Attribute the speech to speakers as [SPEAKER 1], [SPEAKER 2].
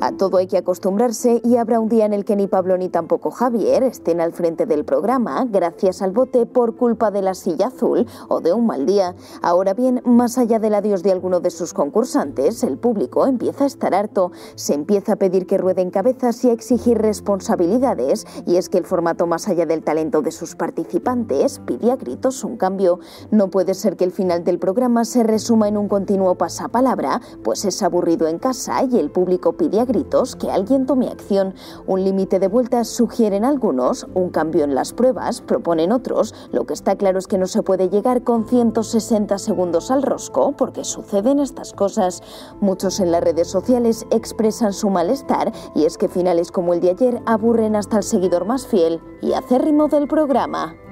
[SPEAKER 1] A todo hay que acostumbrarse y habrá un día en el que ni Pablo ni tampoco Javier estén al frente del programa gracias al bote por culpa de la silla azul o de un mal día. Ahora bien, más allá del adiós de alguno de sus concursantes, el público empieza a estar harto. Se empieza a pedir que rueden cabezas y a exigir responsabilidades, y es que el formato, más allá del talento de sus participantes, pide a gritos un cambio. No puede ser que el final del programa se resuma en un continuo pasapalabra, pues es aburrido en casa y el público pide a gritos que alguien tome acción. Un límite de vueltas sugieren algunos, un cambio en las pruebas proponen otros. Lo que está claro es que no se puede llegar con 160 segundos al rosco, porque suceden estas cosas. Muchos en las redes sociales expresan su malestar, y es que finales como el de ayer aburren hasta el seguidor más fiel y acérrimo del programa.